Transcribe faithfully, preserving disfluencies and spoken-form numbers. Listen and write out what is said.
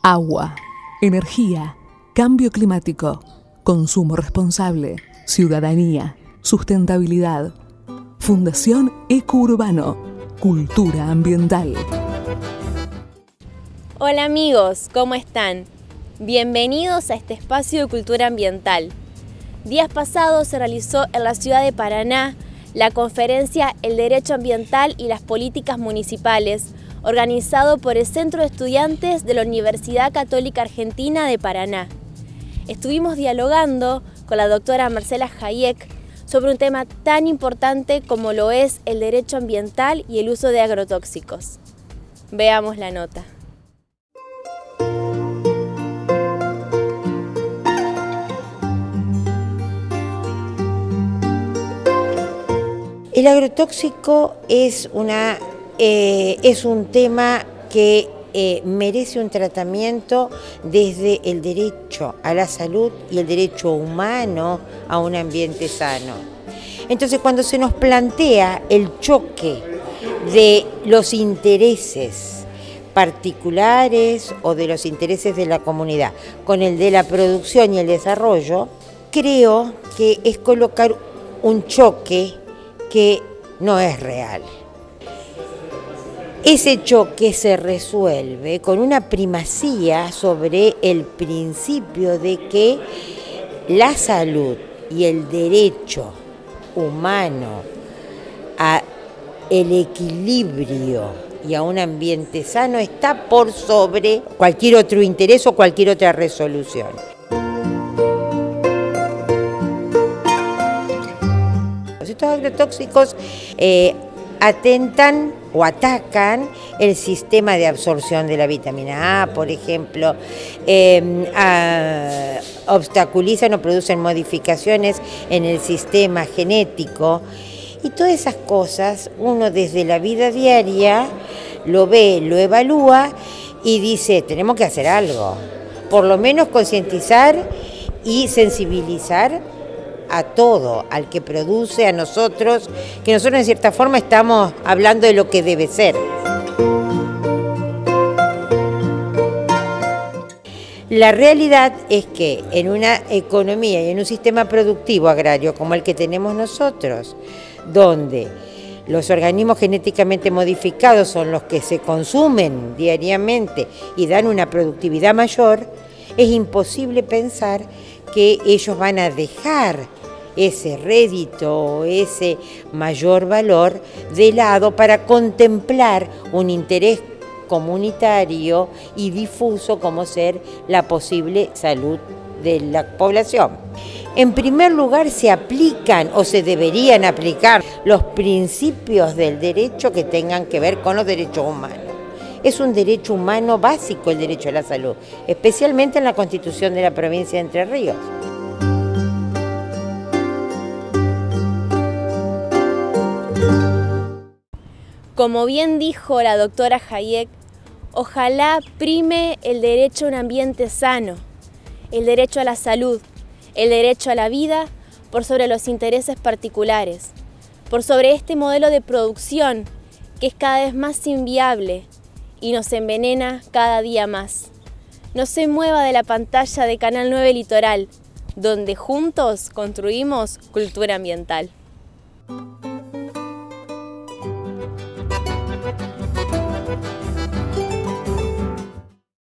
Agua, energía, cambio climático, consumo responsable, ciudadanía, sustentabilidad. Fundación Eco-Urbano, cultura ambiental. Hola amigos, ¿cómo están? Bienvenidos a este espacio de cultura ambiental. Días pasados se realizó en la ciudad de Paraná la conferencia El Derecho Ambiental y las Políticas Municipales, organizado por el Centro de Estudiantes de la Universidad Católica Argentina de Paraná. Estuvimos dialogando con la doctora Marcela Hayek sobre un tema tan importante como lo es el derecho ambiental y el uso de agrotóxicos. Veamos la nota. El agrotóxico es, una, eh, es un tema que eh, merece un tratamiento desde el derecho a la salud y el derecho humano a un ambiente sano. Entonces, cuando se nos plantea el choque de los intereses particulares o de los intereses de la comunidad con el de la producción y el desarrollo, creo que es colocar un choque que no es real. Ese choque se resuelve con una primacía sobre el principio de que la salud y el derecho humano a el equilibrio y a un ambiente sano está por sobre cualquier otro interés o cualquier otra resolución. Estos agrotóxicos eh, atentan o atacan el sistema de absorción de la vitamina A, por ejemplo, eh, a, obstaculizan o producen modificaciones en el sistema genético y todas esas cosas uno desde la vida diaria lo ve, lo evalúa y dice, tenemos que hacer algo, por lo menos concientizar y sensibilizar a todo, al que produce, a nosotros, que nosotros en cierta forma estamos hablando de lo que debe ser. La realidad es que en una economía y en un sistema productivo agrario como el que tenemos nosotros, donde los organismos genéticamente modificados son los que se consumen diariamente y dan una productividad mayor, es imposible pensar que ellos van a dejar ese rédito, ese mayor valor de lado para contemplar un interés comunitario y difuso como ser la posible salud de la población. En primer lugar, se aplican o se deberían aplicar los principios del derecho que tengan que ver con los derechos humanos. Es un derecho humano básico el derecho a la salud, especialmente en la Constitución de la provincia de Entre Ríos. Como bien dijo la doctora Hayek, ojalá prime el derecho a un ambiente sano, el derecho a la salud, el derecho a la vida por sobre los intereses particulares, por sobre este modelo de producción que es cada vez más inviable y nos envenena cada día más. No se mueva de la pantalla de Canal nueve Litoral, donde juntos construimos cultura ambiental.